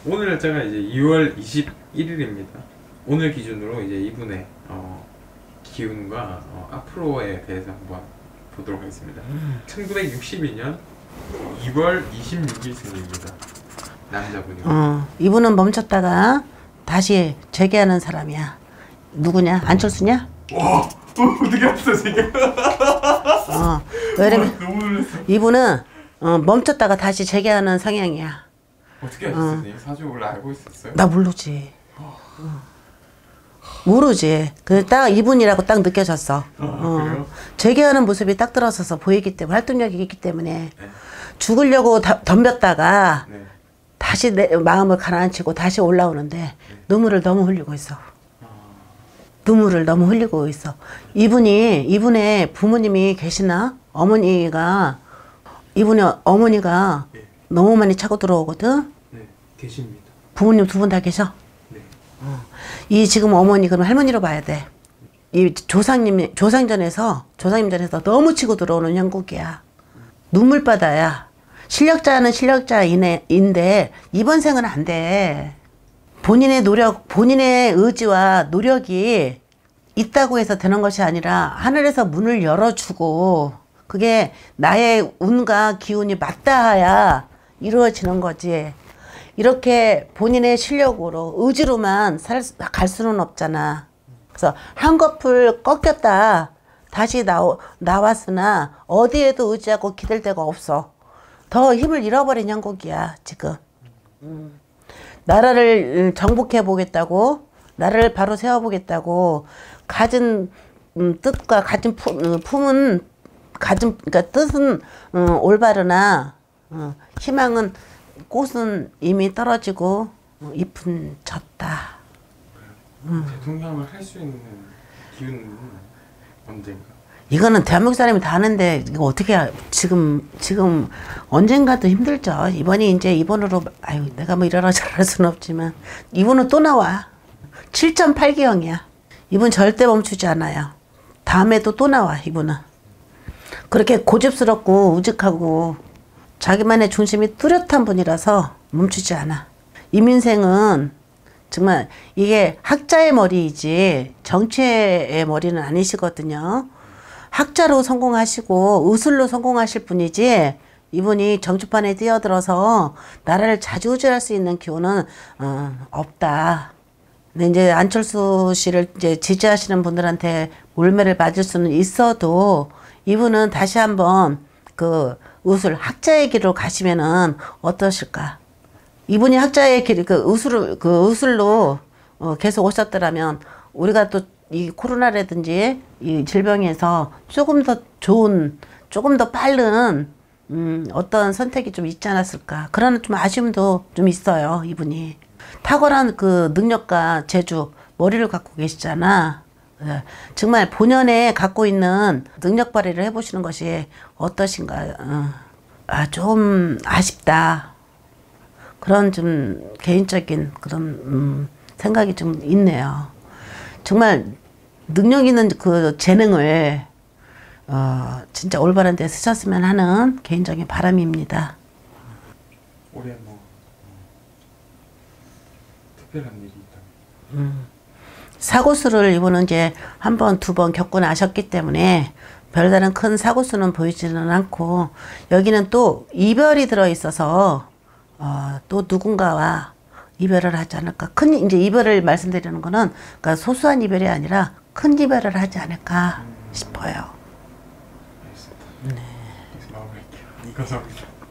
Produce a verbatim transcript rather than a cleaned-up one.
오늘 날짜가 이제 이월 이십일일입니다. 오늘 기준으로 이제 이분의 어, 기운과 어, 앞으로에 대해서 한번 보도록 하겠습니다. 음. 천구백육십이년 이월 이십육일 생입니다. 남자분이고. 어, 이분은 멈췄다가 다시 재개하는 사람이야. 누구냐? 안철수냐? 와, 어, 어떻게 알았어 지금? 어, 왜냐면 너무 놀랐어. 이분은 어, 멈췄다가 다시 재개하는 성향이야. 어떻게 아셨어요? 어. 사주 원래 알고 있었어요? 나 모르지. 어. 모르지. 그 딱 이분이라고 딱 느껴졌어. 아, 어. 그래요? 재개하는 모습이 딱 들어서서 보이기 때문에 활동력이 있기 때문에 네. 죽으려고 다, 덤볐다가 네. 다시 내 마음을 가라앉히고 다시 올라오는데 네. 눈물을 너무 흘리고 있어. 아. 눈물을 너무 흘리고 있어. 이분이 이분의 부모님이 계시나? 어머니가 이분의 어머니가 네. 너무 많이 차고 들어오거든. 네, 계십니다. 부모님 두 분 다 계셔? 네. 어. 이 지금 어머니 그럼 할머니로 봐야 돼. 이 조상님 조상전에서 조상님전에서 너무 치고 들어오는 형국이야. 눈물바다야. 실력자는 실력자인데 이번 생은 안 돼. 본인의 노력, 본인의 의지와 노력이 있다고 해서 되는 것이 아니라 하늘에서 문을 열어주고 그게 나의 운과 기운이 맞닿아야 이루어지는 거지. 이렇게 본인의 실력으로 의지로만 살, 갈 수는 없잖아. 그래서 한꺼풀 꺾였다 다시 나오, 나왔으나 어디에도 의지하고 기댈 데가 없어. 더 힘을 잃어버린 형국이야 지금. 음. 나라를 정복해 보겠다고, 나라를 바로 세워보겠다고 가진 음, 뜻과 가진 품, 품은 가진 그러니까 뜻은 음, 올바르나 어, 희망은 꽃은 이미 떨어지고 어, 잎은 졌다. 음. 대통령을 할 수 있는 기운은 언젠가? 이거는 대한민국 사람이 다 아는데 이거 어떻게 지금 지금 언젠가도 힘들죠. 이번이 이제 이번으로 아유 내가 뭐 이러라 저러라 수는 없지만 이번은 또 나와. 칠 점 팔 기형이야. 이분 절대 멈추지 않아요. 다음에도 또 나와 이분은. 그렇게 고집스럽고 우직하고 자기만의 중심이 뚜렷한 분이라서 멈추지 않아. 이민생은 정말 이게 학자의 머리이지 정치의 머리는 아니시거든요. 학자로 성공하시고 의술로 성공하실 분이지 이분이 정치판에 뛰어들어서 나라를 좌지우지할 수 있는 기운은 어, 없다. 근데 이제 안철수 씨를 이제 지지하시는 분들한테 몰매를 맞을 수는 있어도 이분은 다시 한번 그 의술 학자의 길로 가시면은 어떠실까? 이분이 학자의 길, 그 의술, 그 의술로 어, 계속 오셨더라면 우리가 또 이 코로나라든지 이 질병에서 조금 더 좋은, 조금 더 빠른 음, 어떤 선택이 좀 있지 않았을까? 그런 좀 아쉬움도 좀 있어요, 이분이. 탁월한 그 능력과 재주, 머리를 갖고 계시잖아. 정말 본연에 갖고 있는 능력 발휘를 해보시는 것이 어떠신가? 어. 아, 좀 아쉽다. 그런 좀 개인적인 그런 음, 생각이 좀 있네요. 정말 능력 있는 그 재능을 어, 진짜 올바른 데 쓰셨으면 하는 개인적인 바람입니다. 올해 뭐 특별한 일이 있다면? 음. 사고수를 이분은 이제 한 번, 두 번 겪고 나셨기 때문에 별다른 큰 사고수는 보이지는 않고 여기는 또 이별이 들어있어서 어, 또 누군가와 이별을 하지 않을까. 큰 이제 이별을 말씀드리는 거는 그러니까 소소한 이별이 아니라 큰 이별을 하지 않을까 음. 싶어요. 알겠습니다. 네. 마무리할게요. 감사합니다.